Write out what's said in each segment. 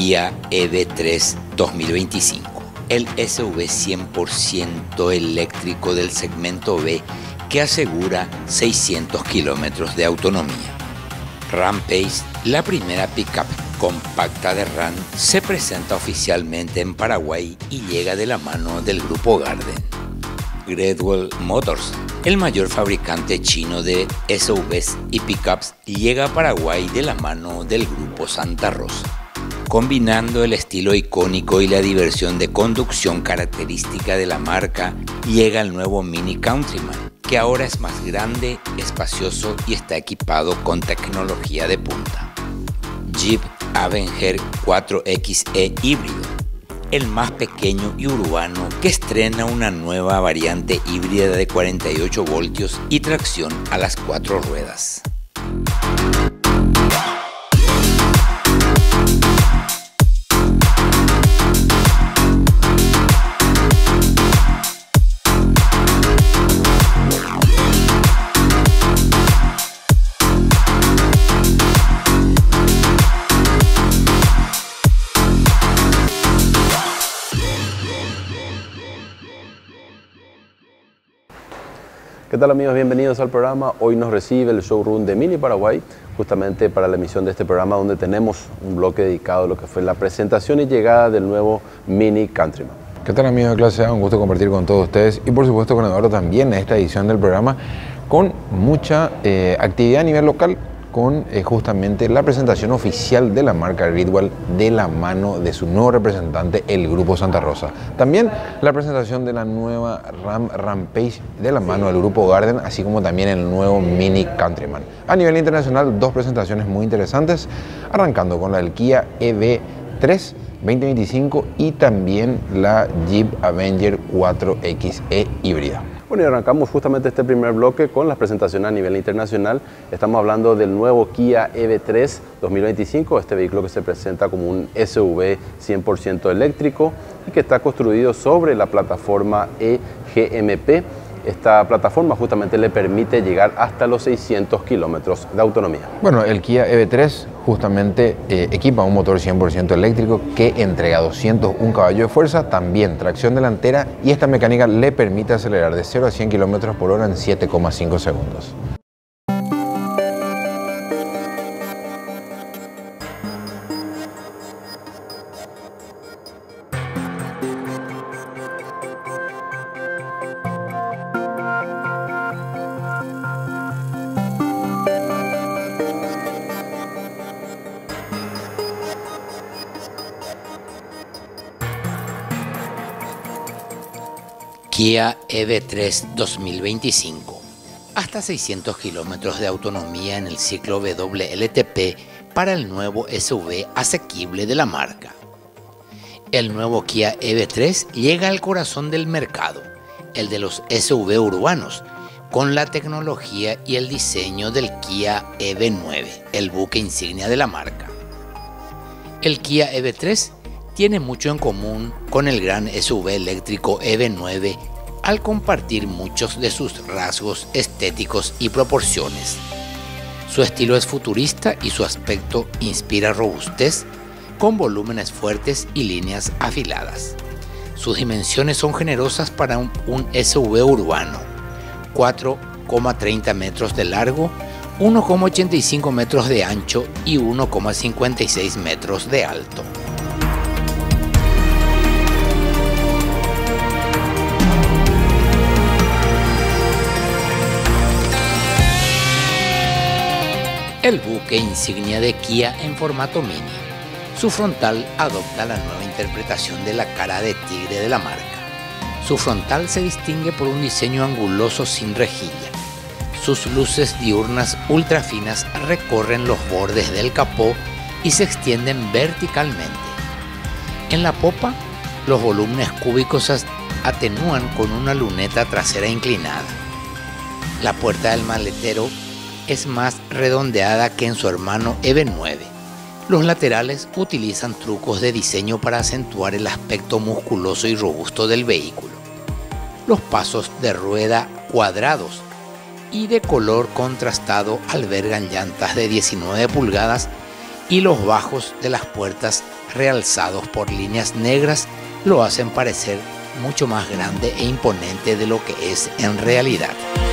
Kia EV3 2025, el SUV 100% eléctrico del segmento B que asegura 600 kilómetros de autonomía. Rampage, la primera pickup compacta de Ram, se presenta oficialmente en Paraguay y llega de la mano del grupo Garden. Greatwell Motors, el mayor fabricante chino de SUVs y pickups, llega a Paraguay de la mano del grupo Santa Rosa. Combinando el estilo icónico y la diversión de conducción característica de la marca, llega el nuevo Mini Countryman, que ahora es más grande, espacioso y está equipado con tecnología de punta. Jeep Avenger 4xe híbrido, el más pequeño y urbano, que estrena una nueva variante híbrida de 48 voltios y tracción a las 4 ruedas. ¿Qué tal, amigos? Bienvenidos al programa. Hoy nos recibe el showroom de Mini Paraguay, justamente para la emisión de este programa, donde tenemos un bloque dedicado a lo que fue la presentación y llegada del nuevo Mini Countryman. ¿Qué tal, amigos de clase A? Un gusto compartir con todos ustedes y por supuesto con Eduardo también en esta edición del programa, con mucha actividad a nivel local, con justamente la presentación oficial de la marca Greatwell de la mano de su nuevo representante, el Grupo Santa Rosa. También la presentación de la nueva Rampage de la mano del Grupo Garden, así como también el nuevo Mini Countryman. A nivel internacional, dos presentaciones muy interesantes, arrancando con la del Kia EV3 2025 y también la Jeep Avenger 4xe híbrida. Bueno, y arrancamos justamente este primer bloque con las presentaciones a nivel internacional. Estamos hablando del nuevo Kia EV3 2025, este vehículo que se presenta como un SUV 100% eléctrico y que está construido sobre la plataforma eGMP. Esta plataforma justamente le permite llegar hasta los 600 kilómetros de autonomía. Bueno, el Kia EV3 justamente equipa un motor 100% eléctrico que entrega 201 caballos de fuerza, también tracción delantera, y esta mecánica le permite acelerar de 0 a 100 km por hora en 7,5 segundos. Kia EV3 2025, hasta 600 kilómetros de autonomía en el ciclo WLTP para el nuevo SUV asequible de la marca. El nuevo Kia EV3 llega al corazón del mercado, el de los SUV urbanos, con la tecnología y el diseño del Kia EV9, el buque insignia de la marca. El Kia EV3 tiene mucho en común con el gran SUV eléctrico EV9 al compartir muchos de sus rasgos estéticos y proporciones. Su estilo es futurista y su aspecto inspira robustez, con volúmenes fuertes y líneas afiladas. Sus dimensiones son generosas para un SUV urbano: 4,30 metros de largo, 1,85 metros de ancho y 1,56 metros de alto. El buque insignia de Kia en formato mini. Su frontal adopta la nueva interpretación de la cara de tigre de la marca. Su frontal se distingue por un diseño anguloso sin rejilla. Sus luces diurnas ultra finas recorren los bordes del capó y se extienden verticalmente. En la popa, los volúmenes cúbicos atenúan con una luneta trasera inclinada. La puerta del maletero es más redondeada que en su hermano EV9. Los laterales utilizan trucos de diseño para acentuar el aspecto musculoso y robusto del vehículo. Los pasos de rueda cuadrados y de color contrastado albergan llantas de 19 pulgadas y los bajos de las puertas realzados por líneas negras, lo hacen parecer mucho más grande e imponente de lo que es en realidad.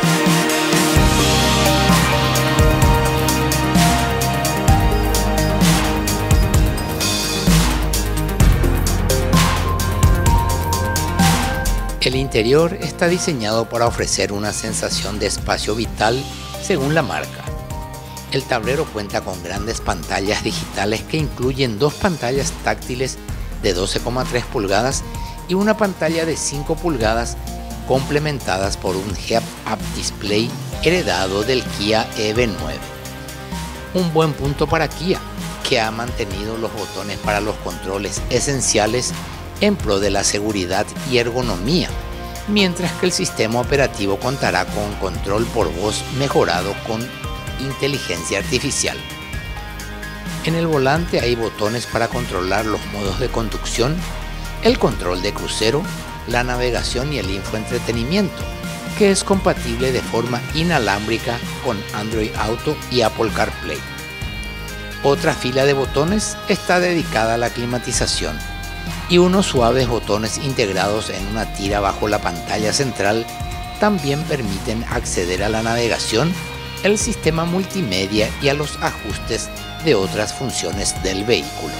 El interior está diseñado para ofrecer una sensación de espacio vital según la marca. El tablero cuenta con grandes pantallas digitales que incluyen dos pantallas táctiles de 12,3 pulgadas y una pantalla de 5 pulgadas complementadas por un head-up display heredado del Kia EV9. Un buen punto para Kia, que ha mantenido los botones para los controles esenciales en pro de la seguridad y ergonomía, mientras que el sistema operativo contará con control por voz mejorado con inteligencia artificial. En el volante hay botones para controlar los modos de conducción, el control de crucero, la navegación y el infoentretenimiento, que es compatible de forma inalámbrica con Android Auto y Apple CarPlay. Otra fila de botones está dedicada a la climatización y unos suaves botones integrados en una tira bajo la pantalla central también permiten acceder a la navegación, el sistema multimedia y a los ajustes de otras funciones del vehículo.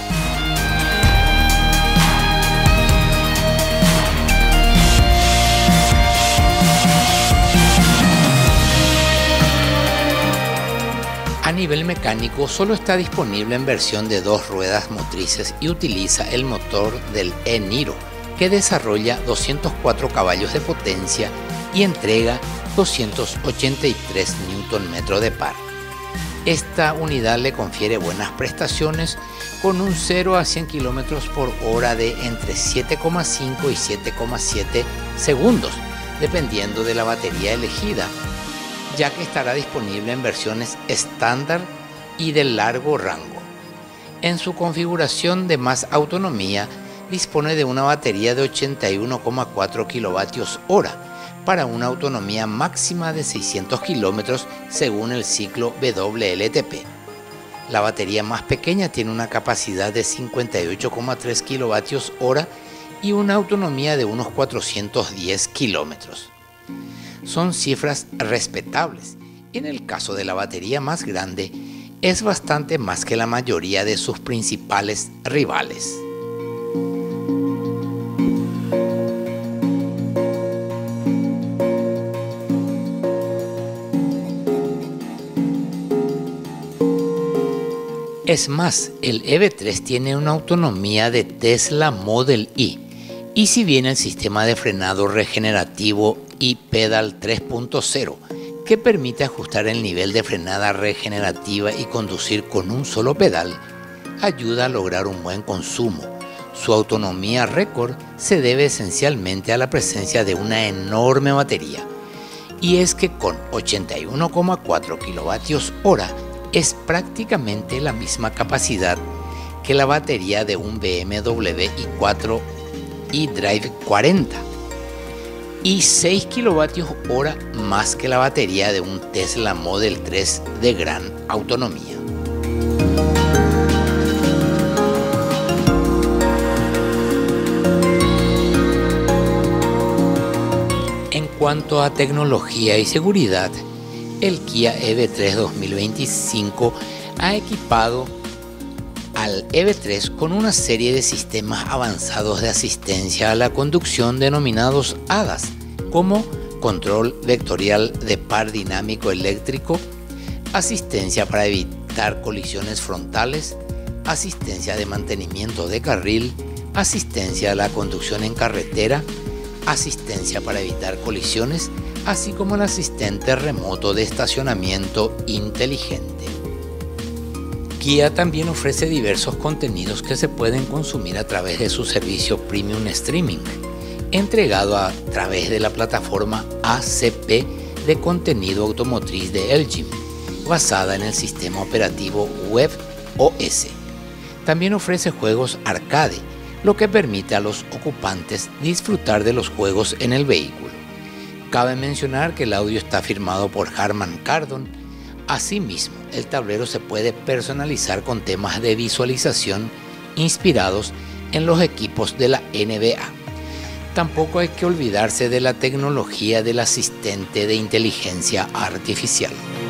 A nivel mecánico, solo está disponible en versión de 2 ruedas motrices y utiliza el motor del e-Niro, que desarrolla 204 caballos de potencia y entrega 283 Nm de par. Esta unidad le confiere buenas prestaciones con un 0 a 100 km por hora de entre 7,5 y 7,7 segundos, dependiendo de la batería elegida, ya que estará disponible en versiones estándar y de largo rango. En su configuración de más autonomía, dispone de una batería de 81,4 kWh para una autonomía máxima de 600 km según el ciclo WLTP. La batería más pequeña tiene una capacidad de 58,3 kWh y una autonomía de unos 410 km. Son cifras respetables. En el caso de la batería más grande, es bastante más que la mayoría de sus principales rivales. Es más, el EV3 tiene una autonomía de Tesla Model Y, y si bien el sistema de frenado regenerativo e-Pedal 3.0, que permite ajustar el nivel de frenada regenerativa y conducir con un solo pedal, ayuda a lograr un buen consumo. Su autonomía récord se debe esencialmente a la presencia de una enorme batería, y es que con 81,4 kWh es prácticamente la misma capacidad que la batería de un BMW i4 eDrive 40 y 6 kWh más que la batería de un Tesla Model 3 de gran autonomía. En cuanto a tecnología y seguridad, el Kia EV3 2025 ha equipado al EV3 con una serie de sistemas avanzados de asistencia a la conducción denominados ADAS, como control vectorial de par dinámico eléctrico, asistencia para evitar colisiones frontales, asistencia de mantenimiento de carril, asistencia a la conducción en carretera, asistencia para evitar colisiones, así como el asistente remoto de estacionamiento inteligente. Kia también ofrece diversos contenidos que se pueden consumir a través de su servicio Premium Streaming, entregado a través de la plataforma ACP de contenido automotriz de LG, basada en el sistema operativo WebOS. También ofrece juegos arcade, lo que permite a los ocupantes disfrutar de los juegos en el vehículo. Cabe mencionar que el audio está firmado por Harman Kardon. Asimismo, el tablero se puede personalizar con temas de visualización inspirados en los equipos de la NBA. Tampoco hay que olvidarse de la tecnología del asistente de inteligencia artificial.